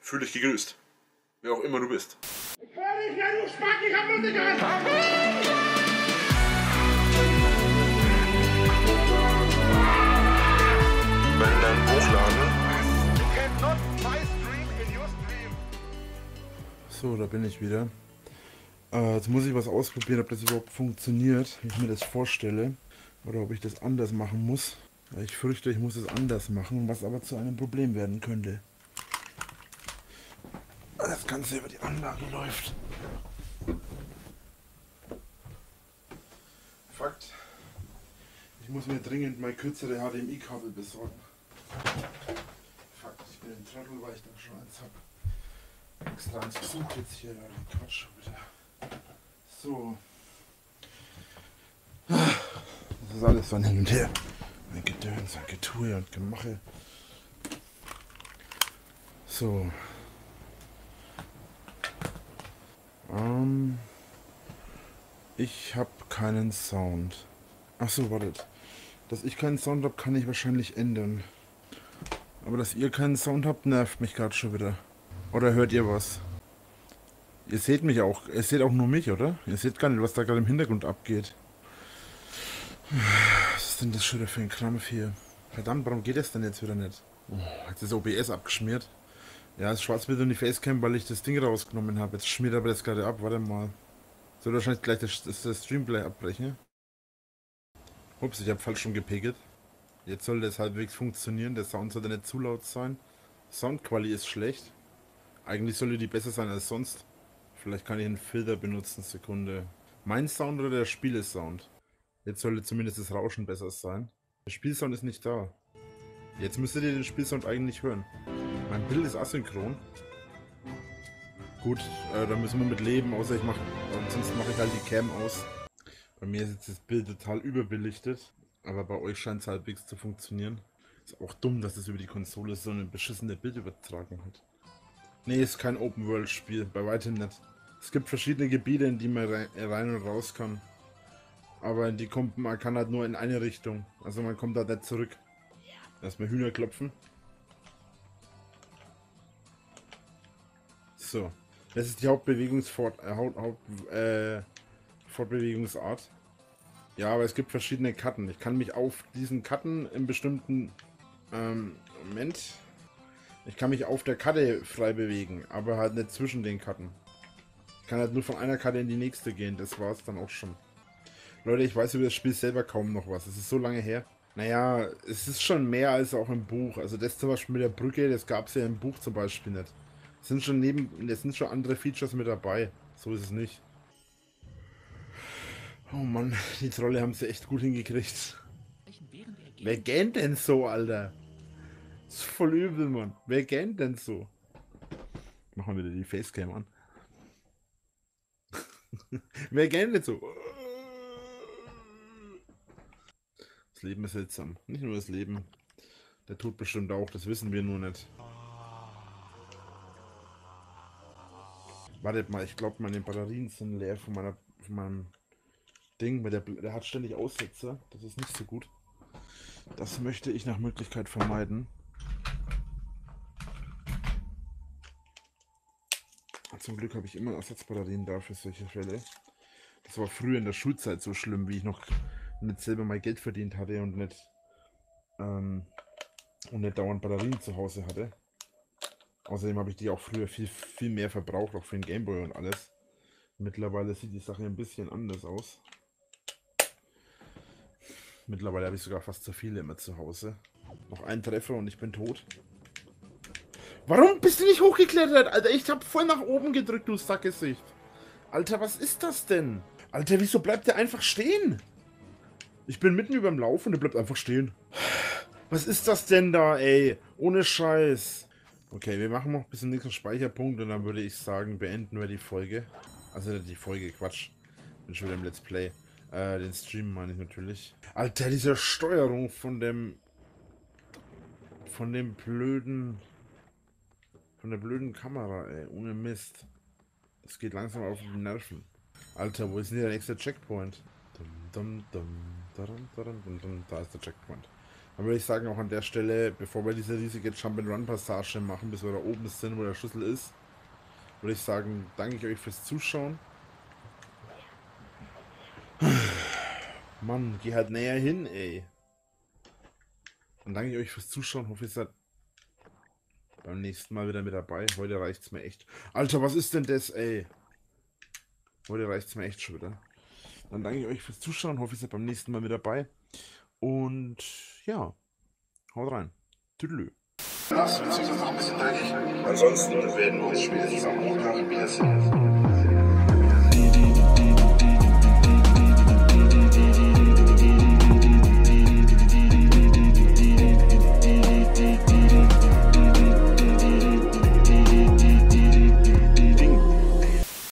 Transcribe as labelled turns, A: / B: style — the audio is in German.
A: Fühl dich gegrüßt. Wer auch immer du bist.
B: Ich höre dich, ja, du Spack, ich hab Musiker!
A: Wenn dann hochladen.
C: So, da bin ich wieder. Jetzt muss ich was ausprobieren, ob das überhaupt funktioniert, wie ich mir das vorstelle. Oder ob ich das anders machen muss. Ich fürchte, ich muss es anders machen, was aber zu einem Problem werden könnte. Das Ganze über die Anlage läuft. Fakt. Ich muss mir dringend mal kürzere HDMI-Kabel besorgen. Fakt, ich bin ein Trottel, weil ich da schon eins habe. Extra eins gesucht jetzt hier, den Quatsch schon wieder. So. Das ist alles von hin und her. Ein Gedöns, ein Getue und Gemache. So. Ich habe keinen Sound. Achso, wartet. Dass ich keinen Sound habe, kann ich wahrscheinlich ändern. Aber dass ihr keinen Sound habt, nervt mich gerade schon wieder. Oder hört ihr was? Ihr seht mich auch. Ihr seht auch nur mich, oder? Ihr seht gar nicht, was da gerade im Hintergrund abgeht. Was ist denn das schon wieder für ein Krampf hier? Verdammt, warum geht das denn jetzt wieder nicht? Oh, jetzt ist OBS abgeschmiert. Ja, das Schwarzbild und die Facecam, weil ich das Ding rausgenommen habe. Jetzt schmiert aber das gerade ab. Warte mal. Soll wahrscheinlich gleich das Stream gleich abbrechen. Ups, ich habe falsch schon gepegelt. Jetzt soll das halbwegs funktionieren. Der Sound sollte nicht zu laut sein. Soundqualität ist schlecht. Eigentlich sollte die besser sein als sonst. Vielleicht kann ich einen Filter benutzen. Sekunde. Mein Sound oder der Spielesound? Jetzt sollte zumindest das Rauschen besser sein. Der Spielsound ist nicht da. Jetzt müsstet ihr den Spielsound eigentlich hören. Mein Bild ist asynchron. Gut, da müssen wir mit leben, außer ich mache, sonst mache ich halt die Cam aus. Bei mir ist jetzt das Bild total überbelichtet, aber bei euch scheint es halbwegs zu funktionieren. Ist auch dumm, dass es über die Konsole so eine beschissene Bildübertragung hat. Nee, ist kein Open-World-Spiel, bei weitem nicht. Es gibt verschiedene Gebiete, in die man rein und raus kann. Aber man kann halt nur in eine Richtung. Also man kommt da nicht zurück. Erstmal Hühner klopfen. So. Das ist die Fortbewegungsart. Ja, aber es gibt verschiedene Karten. Ich kann mich auf diesen Karten im bestimmten Moment. Ich kann mich auf der Karte frei bewegen, aber halt nicht zwischen den Karten. Ich kann halt nur von einer Karte in die nächste gehen. Das war es dann auch schon. Leute, ich weiß über das Spiel selber kaum noch was. Es ist so lange her. Naja, es ist schon mehr als auch im Buch. Also das zum Beispiel mit der Brücke, das gab es ja im Buch zum Beispiel nicht. Es sind schon andere Features mit dabei. So ist es nicht. Oh Mann, die Trolle haben sie echt gut hingekriegt. Wer gähnt denn so, Alter? Das ist voll übel, Mann. Wer gähnt denn so? Machen wir wieder die Facecam an. Wer gähnt denn so? Das Leben ist seltsam. Nicht nur das Leben. Der Tod bestimmt auch, das wissen wir nur nicht. Wartet mal, ich glaube meine Batterien sind leer von meinem Ding. Der hat ständig Aussetzer. Das ist nicht so gut. Das möchte ich nach Möglichkeit vermeiden. Zum Glück habe ich immer Ersatzbatterien da für solche Fälle. Das war früher in der Schulzeit so schlimm, wie ich noch nicht selber mal Geld verdient hatte und nicht dauernd Batterien zu Hause hatte. Außerdem habe ich die auch früher viel mehr verbraucht, auch für den Gameboy und alles. Mittlerweile sieht die Sache ein bisschen anders aus. Mittlerweile habe ich sogar fast zu viele immer zu Hause. Noch ein Treffer und ich bin tot. Warum bist du nicht hochgeklettert, Alter? Ich habe voll nach oben gedrückt, du Sackgesicht. Alter, was ist das denn? Alter, wieso bleibt der einfach stehen? Ich bin mitten über dem Lauf und der bleibt einfach stehen. Was ist das denn da, ey? Ohne Scheiß. Okay, wir machen noch bis zum nächsten Speicherpunkt und dann würde ich sagen, beenden wir die Folge. Also die Folge, Quatsch. Bin schon wieder im Let's Play. Den Stream meine ich natürlich. Alter, diese Steuerung von der blöden Kamera, ey. Ohne Mist. Das geht langsam auf die Nerven. Alter, wo ist denn der nächste Checkpoint? Da ist der Checkpoint. Dann würde ich sagen, auch an der Stelle, bevor wir diese riesige Jump-and-Run-Passage machen, bis wir da oben sind, wo der Schlüssel ist, würde ich sagen, danke ich euch fürs Zuschauen. Mann, geh halt näher hin, ey. Dann danke ich euch fürs Zuschauen. Hoffe, ihr seid beim nächsten Mal wieder mit dabei. Heute reicht's mir echt. Alter, was ist denn das, ey? Heute reicht's mir echt schon wieder. Dann danke ich euch fürs Zuschauen. Hoffe, ihr seid beim nächsten Mal mit dabei. Und ja, haut rein. Tüdelü.
A: Nass, beziehungsweise auch ein bisschen dreckig. Ansonsten werden wir uns spätestens am Montag wiedersehen.